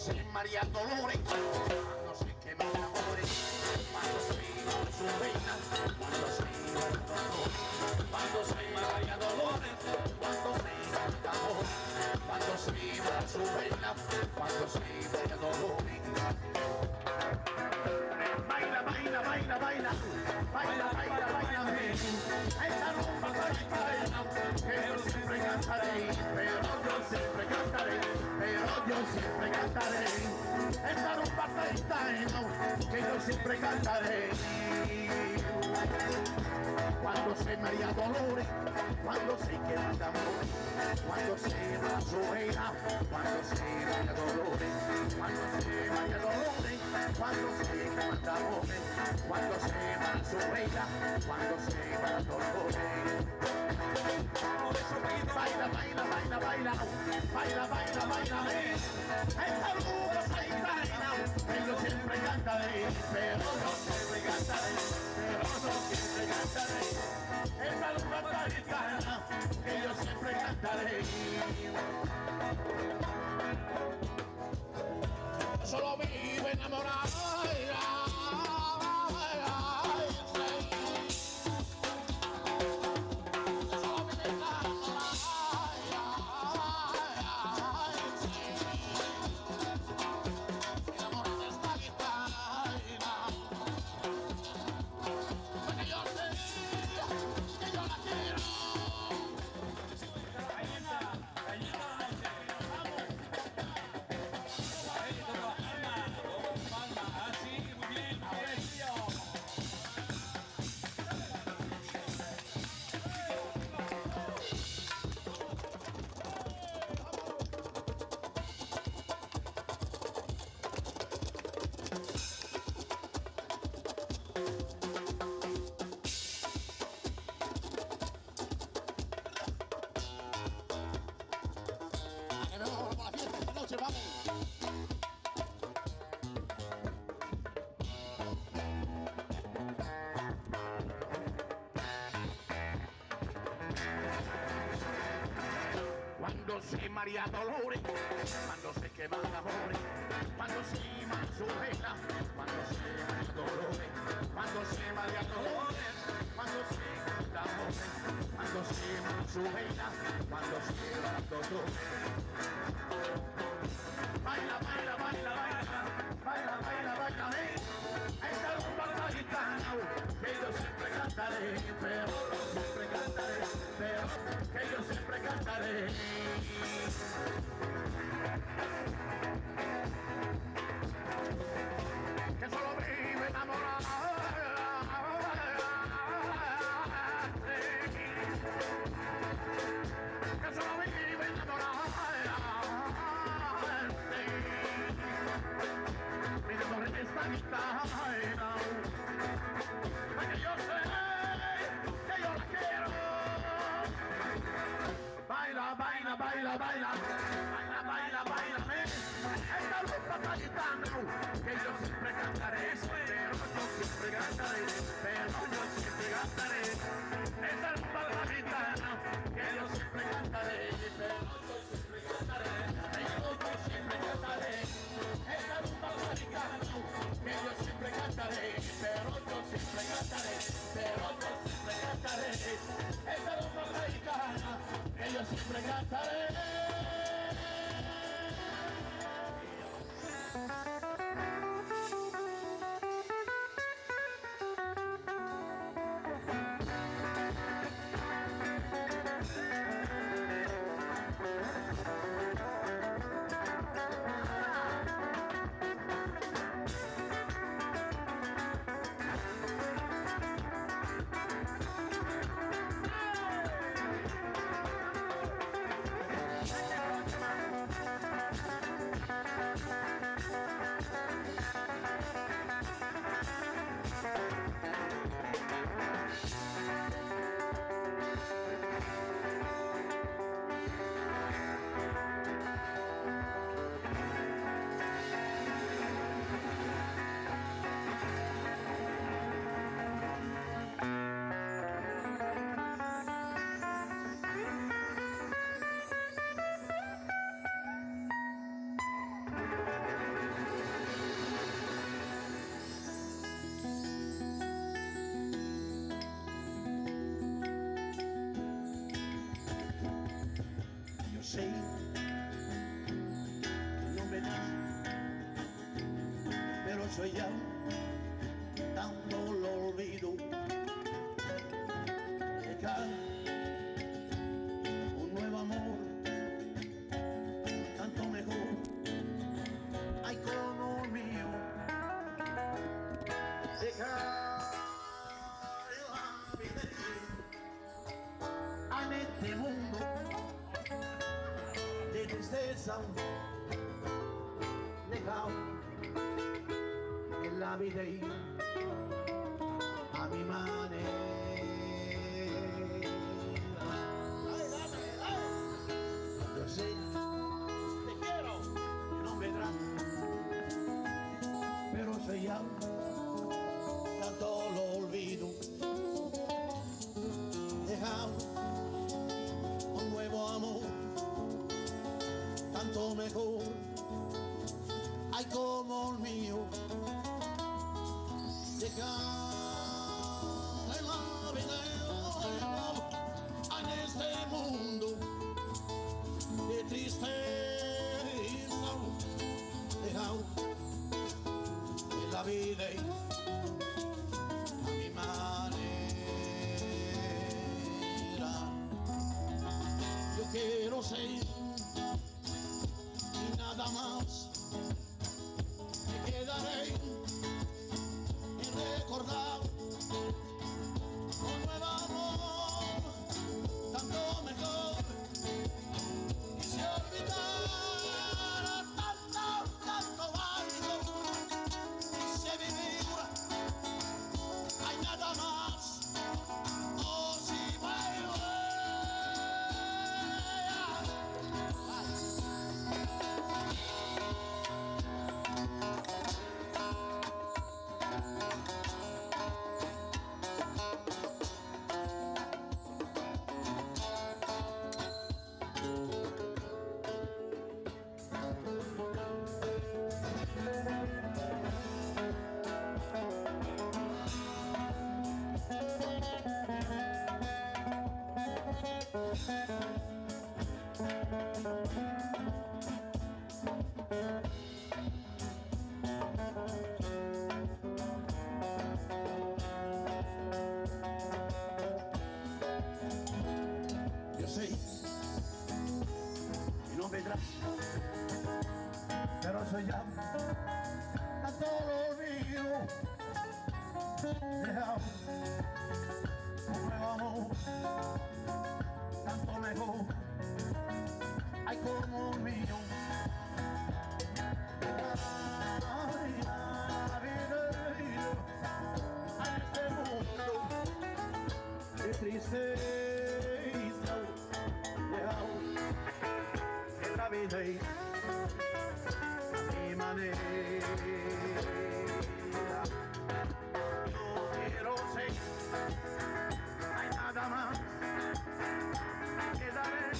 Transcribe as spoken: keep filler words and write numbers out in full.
se María Dolores, cuando se quema el amor, cuando se iba su reina, cuando se iba el dolor, cuando se iba María Dolores, cuando se iba el amor, cuando se iba su reina, cuando se iba el dolor. Baila, baila, baila, baila, baila, baila, baila, esta rumba taitana, que yo siempre cantaré, pero yo siempre cantaré, pero yo siempre cantaré, esta rumba taitana, que yo siempre cantaré. Cuando se María Dolores, cuando se quema el amor, cuando se va su reina, cuando se María Dolores, cuando se María Dolores, cuando se quema el amor, cuando se va su reina, cuando se va Dolores. Baila, baila, baila, baila, baila, baila, baila, esta rumba taitana, que yo siempre cantaré, pero yo siempre cantaré, pero yo siempre cantaré, esta rumba taitana, que yo siempre cantaré. Solo vivo enamorado. Cuando se María Dolores, cuando se quema el amor, cuando se ima su reina, cuando se María Dolores, cuando se María Dolores, cuando se quema el amor, cuando se ima su reina, cuando se María Dolores. Baila, baila, baila, baila, baila, baila, baila, esta rumba taitana, que yo siempre cantaré, pero yo siempre cantaré, pero que yo siempre cantaré. Que solo vive enamorada, que solo vive enamorada. Esta guitarra, porque yo sé que yo la quiero. Baila, baila, baila, baila, baila, baila, baila, esta rumba taitana, que yo siempre cantaré, pero yo siempre cantaré, pero yo siempre cantaré, esta rumba taitana, que yo siempre cantaré, pero yo siempre cantaré, pero yo siempre cantaré, esta rumba taitana, que yo siempre cantaré, pero yo siempre cantaré, pero yo siempre cantaré, esta rumba taitana, que yo siempre cantaré. soy ya tanto lo olvido, dejar un nuevo amor, tanto mejor, ay como el mío, dejar la vida en este mundo de tristeza, dejar en la vida a mi manera. Yo sé, te quiero, que no vendrás, pero sé ya, tanto lo olvido, dejar un nuevo amor, tanto mejor, ay como el mío, dejar en la vida en este mundo de tristeza, dejar en la vida a mi manera. Yo quiero ser y nada más, me quedaré y recordar un nuevo amor, tanto mejor, y se olvidara tanto, tanto algo, y se vivirá, hay nada más, oh si vuelve. Yo sé y no vendrás, pero soy ya tanto lo olvido, dejar un nuevo amor, tanto mejor, ay como el mío. Ay, la vida en este mundo de tristeza, dejar en la vida a mi manera. Yo quiero ser, hay nada más, me quedaré